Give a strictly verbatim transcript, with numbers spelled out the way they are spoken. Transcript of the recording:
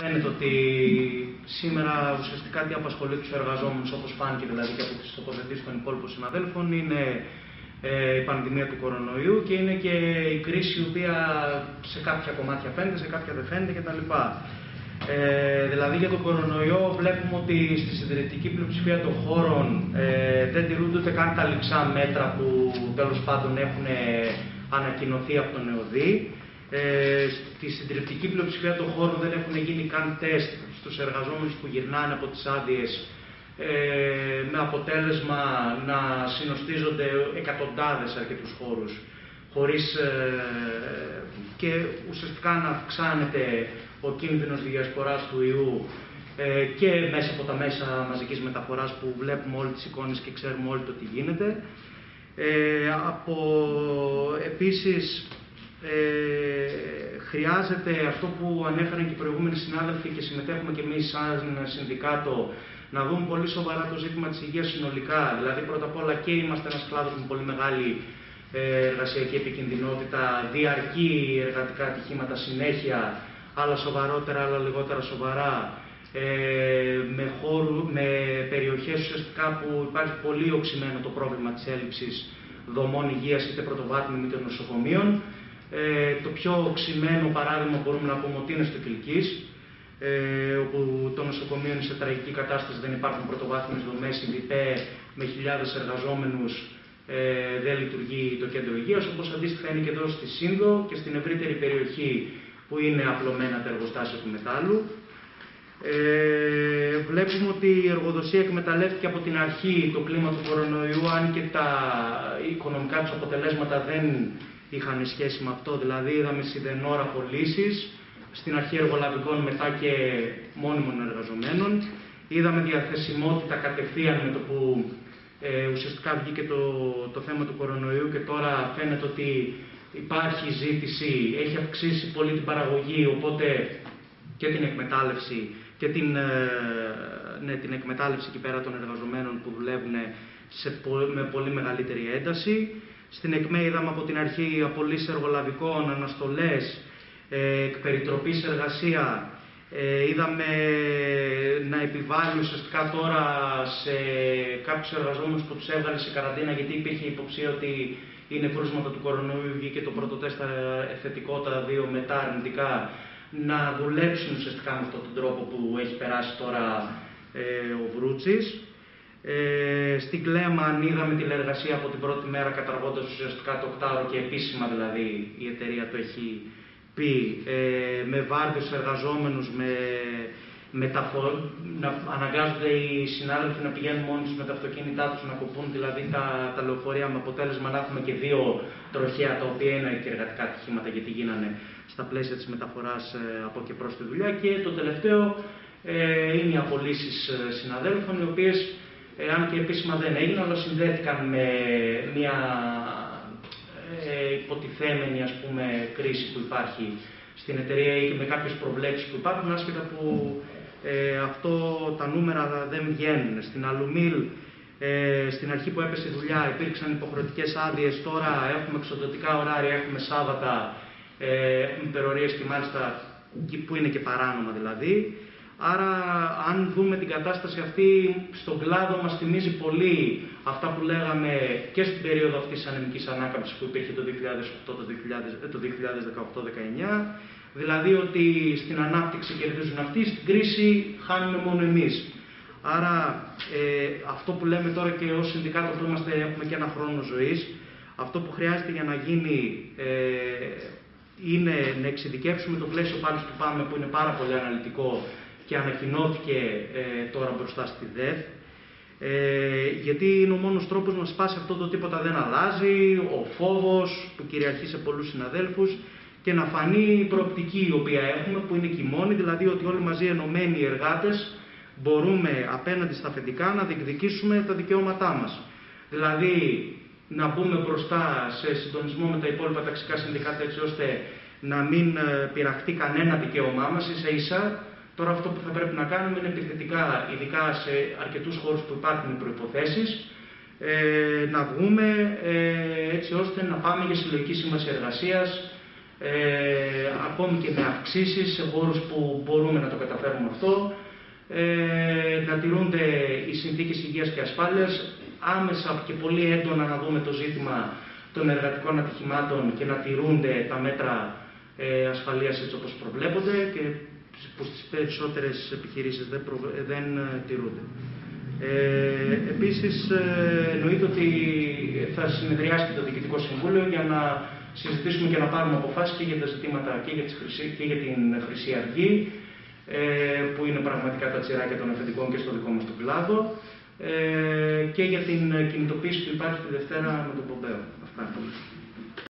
φαίνεται ότι σήμερα ουσιαστικά τι απασχολεί τους εργαζόμενους, όπως φάνηκε δηλαδή και από τις τοποθετήσεις των υπόλοιπων συναδέλφων, είναι ε, η πανδημία του κορονοϊού και είναι και η κρίση η οποία σε κάποια κομμάτια φαίνεται, σε κάποια δεν φαίνεται κτλ. Ε, δηλαδή για τον κορονοϊό βλέπουμε ότι στη συντηρητική πλειοψηφία των χώρων ε, δεν τηρούνται ούτε καν τα λειψά μέτρα που τέλος πάντων έχουν ανακοινωθεί από τον ΕΟΔΗ. Ε, στη συντριπτική πλειοψηφία των χώρων δεν έχουν γίνει καν τεστ στους εργαζόμενους που γυρνάνε από τις άδειες, ε, με αποτέλεσμα να συνοστίζονται εκατοντάδες σε αρκετούς χώρους χωρίς, ε, και ουσιαστικά να αυξάνεται ο κίνδυνος διασποράς του ιού ε, και μέσα από τα μέσα μαζικής μεταφοράς που βλέπουμε όλες τις εικόνες και ξέρουμε όλοι το τι γίνεται. Ε, από, επίσης, Ε, χρειάζεται αυτό που ανέφεραν και οι προηγούμενοι συνάδελφοι και συμμετέχουμε και εμείς σαν συνδικάτο, να δούμε πολύ σοβαρά το ζήτημα της υγείας συνολικά. Δηλαδή, πρώτα απ' όλα και είμαστε ένας κλάδος με πολύ μεγάλη ε, εργασιακή επικινδυνότητα, διαρκή εργατικά ατυχήματα συνέχεια, άλλα σοβαρότερα, άλλα λιγότερα σοβαρά, ε, με, χώρου, με περιοχές ουσιαστικά που υπάρχει πολύ οξυμένο το πρόβλημα της έλλειψης δομών υγείας, είτε πρωτοβάθμιων είτε νοσοκομείων. Ε, το πιο οξυμένο παράδειγμα μπορούμε να πούμε ότι είναι στο Κιλκής, ε, όπου το νοσοκομείο είναι σε τραγική κατάσταση, δεν υπάρχουν πρωτοβάθμιες δομές, η ΔΙΠΕ με χιλιάδες εργαζόμενους ε, δεν λειτουργεί το κέντρο υγείας, όπως αντίστοιχα είναι και εδώ στη Σύνδο και στην ευρύτερη περιοχή που είναι απλωμένα τα εργοστάσια του μετάλλου. Ε, βλέπουμε ότι η εργοδοσία εκμεταλλεύτηκε από την αρχή το κλίμα του κορονοϊού, αν και τα οικονομικά τους αποτελέσματα δεν είχαν σχέση με αυτό. Δηλαδή είδαμε σιδενόρα πωλήσεις, στην αρχή εργολαβικών, μετά και μόνιμων εργαζομένων. Είδαμε διαθεσιμότητα κατευθείαν με το που ε, ουσιαστικά βγήκε το, το θέμα του κορονοϊού και τώρα φαίνεται ότι υπάρχει ζήτηση, έχει αυξήσει πολύ την παραγωγή, οπότε και την εκμετάλλευση και την, ε, ναι, την εκμετάλλευση εκεί πέρα των εργαζομένων που δουλεύουν σε, με πολύ μεγαλύτερη ένταση. Στην ΕΚΜΕ είδαμε από την αρχή απολύσεις εργολαβικών, αναστολές, ε, εκπεριτροπής εργασία. Ε, είδαμε να επιβάλλει ουσιαστικά τώρα σε κάποιους εργαζόμενους που τους έβγαλε σε καραντίνα, γιατί υπήρχε υποψία ότι είναι κρούσματα του κορονοϊού, βγήκε το πρώτο τεστ θετικό, τα δύο μετά αρνητικά, να δουλέψουν ουσιαστικά με αυτόν τον τρόπο που έχει περάσει τώρα ε, ο Βρούτσης. Ε, στην Κλέμαν είδαμε τηλεεργασία από την πρώτη μέρα, καταργώντας ουσιαστικά το οκτάωρο και επίσημα δηλαδή η εταιρεία το έχει πει, ε, με βάρδιους εργαζόμενους, με μεταφο... να αναγκάζονται οι συνάδελφοι να πηγαίνουν μόνοι τους με τα αυτοκίνητά τους, να κοπούν δηλαδή τα, τα λεωφορεία, με αποτέλεσμα να έχουμε και δύο τροχαία, τα οποία είναι και εργατικά ατυχήματα γιατί γίνανε στα πλαίσια της μεταφοράς ε, από και προς τη δουλειά. Και το τελευταίο ε, είναι οι απολύσεις συναδέλφων, οι οποίες Ε, αν και επίσημα δεν έγιναν, αλλά συνδέθηκαν με μια ε, υποτιθέμενη ας πούμε, κρίση που υπάρχει στην εταιρεία ή με κάποιες προβλέψεις που υπάρχουν, άσχετα που ε, αυτό τα νούμερα δεν βγαίνουν. Στην Αλουμίλ, ε, στην αρχή που έπεσε η δουλειά, υπήρξαν υποχρεωτικές άδειες, τώρα έχουμε εξοδοτικά ωράρια, έχουμε Σάββατα, ε, έχουμε υπερορίες και μάλιστα που είναι και παράνομα δηλαδή. Άρα, αν δούμε την κατάσταση αυτή στον κλάδο, μας θυμίζει πολύ αυτά που λέγαμε και στην περίοδο αυτής της ανεμικής ανάκαμψης που υπήρχε το δύο χιλιάδες οκτώ, το δύο χιλιάδες δεκαοκτώ δεκαεννιά, δηλαδή ότι στην ανάπτυξη κερδίζουν αυτοί, στην κρίση χάνουμε μόνο εμείς. Άρα, ε, αυτό που λέμε τώρα και ως συνδικάτο που είμαστε, έχουμε και ένα χρόνο ζωής, αυτό που χρειάζεται για να γίνει ε, είναι να εξειδικεύσουμε το πλαίσιο πάλι που πάμε, που είναι πάρα πολύ αναλυτικό και ανακοινώθηκε ε, τώρα μπροστά στη ΔΕΘ, ε, γιατί είναι ο μόνος τρόπος να σπάσει αυτό το τίποτα δεν αλλάζει, ο φόβος που κυριαρχεί σε πολλούς συναδέλφους και να φανεί η προοπτική η οποία έχουμε, που είναι και η μόνη, δηλαδή ότι όλοι μαζί ενωμένοι οι εργάτες μπορούμε απέναντι στα αφεντικά να διεκδικήσουμε τα δικαιώματά μας. Δηλαδή να μπούμε μπροστά σε συντονισμό με τα υπόλοιπα ταξικά συνδικάτα, έτσι ώστε να μην πειραχτεί κανένα δικαίωμά μας ίσα ίσα. Τώρα αυτό που θα πρέπει να κάνουμε είναι επιθετικά, ειδικά σε αρκετούς χώρους που υπάρχουν οι προϋποθέσεις, ε, να βγούμε ε, έτσι ώστε να πάμε για συλλογική σύμβαση εργασίας, ε, ακόμη και με αυξήσεις σε χώρους που μπορούμε να το καταφέρουμε. αυτό. Ε, να τηρούνται οι συνθήκες υγείας και ασφάλειας, άμεσα και πολύ έντονα να δούμε το ζήτημα των εργατικών ατυχημάτων και να τηρούνται τα μέτρα ε, ασφαλείας έτσι όπως προβλέπονται και που στις περισσότερες επιχειρήσεις δεν, προ... δεν τηρούνται. Ε, επίσης, ε, εννοείται ότι θα συνεδριάσει και το Διοικητικό Συμβούλιο για να συζητήσουμε και να πάρουμε αποφάσεις και για τα ζητήματα και για, τις χρυσή, και για την Χρυσή Αυγή, ε, που είναι πραγματικά τα τσιράκια των αφεντικών και στο δικό μας το κλάδο, ε, και για την κινητοποίηση που υπάρχει τη Δευτέρα με τον Πομπέο. Αυτά.